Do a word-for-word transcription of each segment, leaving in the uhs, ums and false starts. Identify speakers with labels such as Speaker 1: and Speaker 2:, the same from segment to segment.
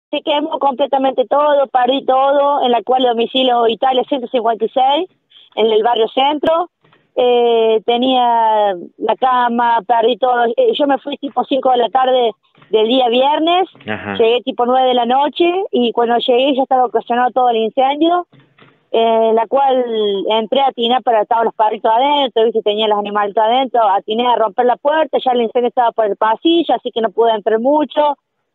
Speaker 1: se quemó completamente todo, perdí todo, en la cual domicilio Italia ciento cincuenta y seis, en el barrio centro. Eh, tenía la cama, perdí todo. Eh, yo me fui tipo cinco de la tarde del día viernes,
Speaker 2: Ajá.
Speaker 1: llegué tipo nueve de la noche, y cuando llegué ya estaba ocasionado todo el incendio, en la cual entré a atinar, pero estaban los perritos adentro, ¿viste? Tenía los animalitos adentro, atiné a romper la puerta, ya el incendio estaba por el pasillo, así que no pude entrar mucho.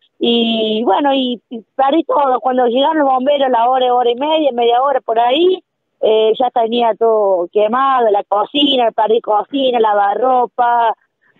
Speaker 1: Y bueno, y, y perdí todo. Cuando llegaron los bomberos, la hora, hora y media, media hora por ahí, eh, ya tenía todo quemado, la cocina, perdí cocina, lavarropa,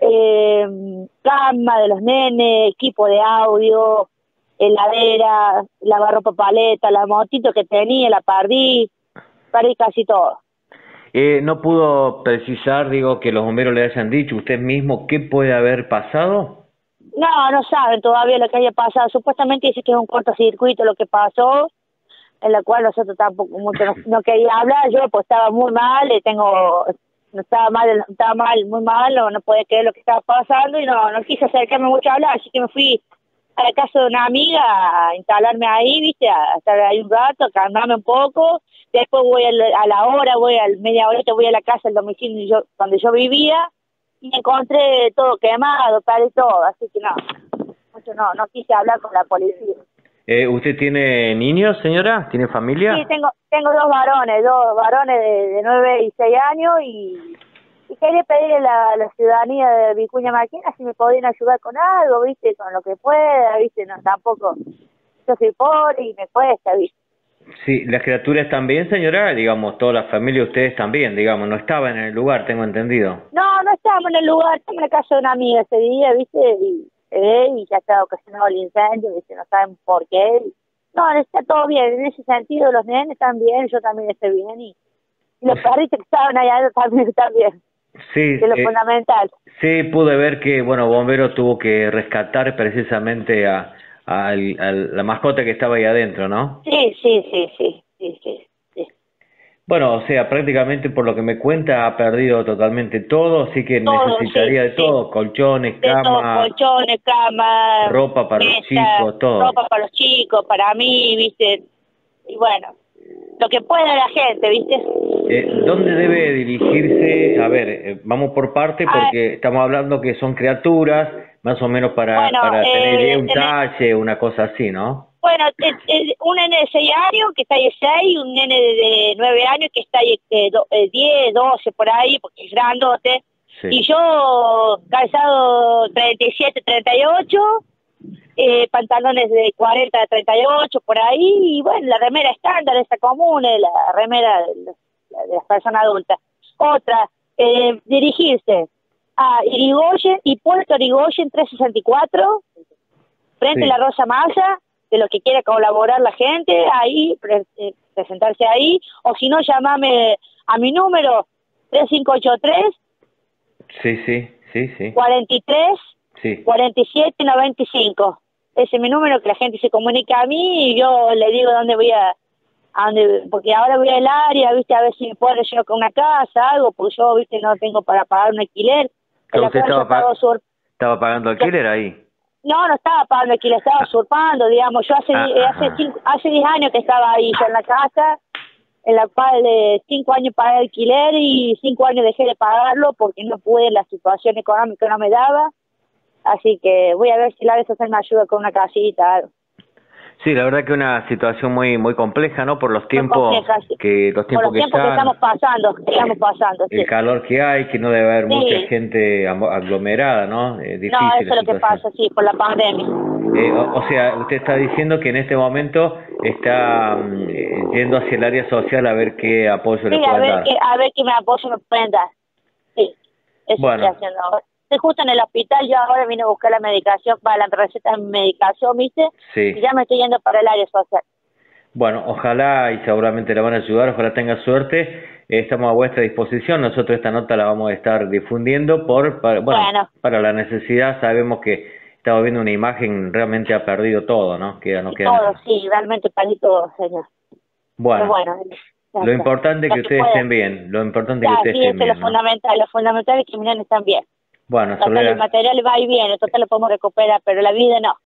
Speaker 1: eh, cama de los nenes, equipo de audio, heladera, lavarropa paleta, la motito que tenía, la perdí, perdí casi todo.
Speaker 2: Eh, ¿No pudo precisar, digo, que los bomberos le hayan dicho usted mismo qué puede haber pasado?
Speaker 1: No, no saben todavía lo que haya pasado. Supuestamente dice que es un cortocircuito lo que pasó, en la cual nosotros tampoco mucho no, no quería hablar. Yo pues estaba muy mal, y tengo, no estaba mal, estaba mal, muy mal, no, no podía creer lo que estaba pasando, y no, no quise acercarme mucho a hablar, así que me fui a la casa de una amiga a instalarme ahí, viste, a estar ahí un rato, a calmarme un poco. Después voy a la, a la hora, voy a media horita, voy a la casa, al domicilio yo, donde yo vivía, y encontré todo quemado, tal y todo, así que no, mucho no, no quise hablar con la policía.
Speaker 2: Eh, ¿Usted tiene niños, señora? ¿Tiene familia?
Speaker 1: Sí, tengo tengo dos varones, dos varones de, de nueve y seis años, y, y quería pedirle a la, la ciudadanía de Vicuña Maquena si me podían ayudar con algo, viste, con lo que pueda, viste, no, tampoco, yo soy pobre y me cuesta, viste.
Speaker 2: Sí, las criaturas también, señora, digamos, toda la familia, ustedes también, digamos, no estaban en el lugar, tengo entendido.
Speaker 1: No, no estábamos en el lugar, estábamos en la casa de una amiga ese día, viste, y, eh, y ya estaba ocasionado el incendio, viste, no saben por qué. No, está todo bien, en ese sentido los nenes están bien, yo también estoy bien, y, y los perritos que estaban allá también están bien,
Speaker 2: Sí,
Speaker 1: que es lo
Speaker 2: eh,
Speaker 1: fundamental.
Speaker 2: sí, pude ver que, bueno, Bombero tuvo que rescatar precisamente a, a, al- a la mascota que estaba ahí adentro, ¿no?
Speaker 1: Sí, sí, sí, sí, sí, sí, sí.
Speaker 2: Bueno, o sea, prácticamente por lo que me cuenta ha perdido totalmente todo, así que
Speaker 1: Todo, sí,
Speaker 2: necesitaría de
Speaker 1: sí,
Speaker 2: todo, colchones,
Speaker 1: de todo,
Speaker 2: cama,
Speaker 1: colchones, cama,
Speaker 2: ropa para los
Speaker 1: mesa,
Speaker 2: chicos, todo.
Speaker 1: ropa para los chicos, para mí, viste, y bueno, lo que pueda la gente, viste.
Speaker 2: Eh, ¿dónde debe dirigirse? A ver, eh, vamos por parte
Speaker 1: Ah,
Speaker 2: porque estamos hablando que son criaturas, más o menos para,
Speaker 1: bueno,
Speaker 2: para tener idea,
Speaker 1: eh,
Speaker 2: un
Speaker 1: en el-
Speaker 2: talle, una cosa así, ¿no?
Speaker 1: bueno, eh, eh, un nene de seis años que está ahí seis, un nene de, de nueve años que está ahí eh, do- eh, diez, doce por ahí, porque es grandote,
Speaker 2: Sí.
Speaker 1: y yo calzado treinta y siete, treinta y ocho, eh, pantalones de cuarenta a treinta y ocho por ahí, y bueno, la remera estándar, esa común, eh, la remera de, la- de las personas adultas. Otra, eh, dirigirse a Irigoyen, Hipólito Irigoyen trescientos sesenta y cuatro, frente a
Speaker 2: Sí.
Speaker 1: la Rosa Massa, de lo que quiera colaborar la gente, ahí, pre- eh, presentarse ahí, o si no, llamame a mi número tres cinco ocho tres,
Speaker 2: Sí, sí, sí, sí,
Speaker 1: cuarenta y tres,
Speaker 2: sí.
Speaker 1: cuarenta y siete, noventa y cinco. Ese es mi número, que la gente se comunica a mí y yo le digo dónde voy a, a dónde, porque ahora voy al área, viste, a ver si me puedo yo con una casa, algo, porque yo, viste, no tengo para pagar un alquiler, en
Speaker 2: Pero
Speaker 1: la
Speaker 2: usted
Speaker 1: cual yo
Speaker 2: estaba,
Speaker 1: estaba
Speaker 2: pa-
Speaker 1: sur...
Speaker 2: estaba pagando alquiler ahí.
Speaker 1: No, no estaba pagando alquiler, estaba
Speaker 2: Ah,
Speaker 1: usurpando, digamos. Yo hace
Speaker 2: ah,
Speaker 1: di- eh, hace
Speaker 2: ajá.
Speaker 1: cinco, hace diez años que estaba ahí yo en la casa, en la cual eh, cinco años pagué alquiler y cinco años dejé de pagarlo porque no pude, la situación económica no me daba. Así que voy a ver si la vez hacer me ayuda con una casita, algo.
Speaker 2: Sí, la verdad que una situación muy muy compleja, ¿no? Por los
Speaker 1: Muy
Speaker 2: tiempos
Speaker 1: compleja, sí.
Speaker 2: que los
Speaker 1: Por
Speaker 2: tiempos
Speaker 1: los
Speaker 2: que
Speaker 1: tiempos que estamos
Speaker 2: están,
Speaker 1: pasando, que estamos pasando,
Speaker 2: el
Speaker 1: sí.
Speaker 2: calor que hay, que no debe haber mucha
Speaker 1: Sí,
Speaker 2: gente amo- aglomerada, ¿no? Eh,
Speaker 1: no,
Speaker 2: difícil
Speaker 1: eso
Speaker 2: la
Speaker 1: es lo que
Speaker 2: situación.
Speaker 1: pasa, sí, por la pandemia.
Speaker 2: Eh, o, o sea, usted está diciendo que en este momento está mm, eh, yendo hacia el área social a ver qué apoyo le
Speaker 1: Sí, a
Speaker 2: pueden
Speaker 1: ver
Speaker 2: dar.
Speaker 1: qué, a ver qué me apoyo me pueden dar. Sí, eso estoy
Speaker 2: Bueno,
Speaker 1: haciendo ahora. Estoy justo en el hospital, yo ahora vine a buscar la medicación, para la receta de medicación, ¿viste?
Speaker 2: sí.
Speaker 1: Y ya me estoy yendo para el área social.
Speaker 2: Bueno, ojalá y seguramente le van a ayudar, ojalá tenga suerte. Eh, estamos a vuestra disposición. Nosotros esta nota la vamos a estar difundiendo por, para, bueno,
Speaker 1: Bueno,
Speaker 2: para la necesidad. Sabemos que estamos viendo una imagen, realmente ha perdido todo, ¿no? Queda, no
Speaker 1: y
Speaker 2: queda
Speaker 1: todo,
Speaker 2: nada.
Speaker 1: sí, realmente perdí todo, señor. Pero
Speaker 2: Bueno,
Speaker 1: bueno, ya
Speaker 2: lo
Speaker 1: está.
Speaker 2: importante es
Speaker 1: Lo
Speaker 2: que
Speaker 1: que
Speaker 2: ustedes
Speaker 1: pueda.
Speaker 2: estén bien, lo importante es que
Speaker 1: Ya,
Speaker 2: ustedes
Speaker 1: sí,
Speaker 2: estén
Speaker 1: eso es lo
Speaker 2: bien, ¿no?
Speaker 1: fundamental. Lo fundamental es que mi nene están bien.
Speaker 2: Bueno,
Speaker 1: Total, el
Speaker 2: Soledad,
Speaker 1: material va y viene, total lo podemos recuperar, pero la vida no.